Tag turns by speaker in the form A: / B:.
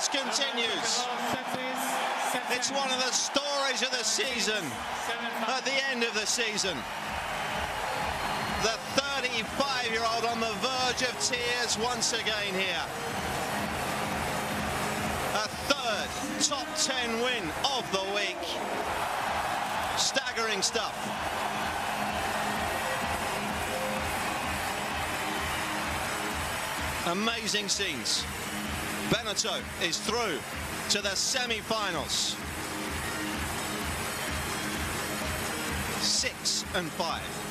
A: continues. It's one of the stories of the season, at the end of the season. The 35-year-old on the verge of tears once again here. A third top 10 win of the week. Staggering stuff. Amazing scenes. Benneteau is through to the semi-finals. 6-5.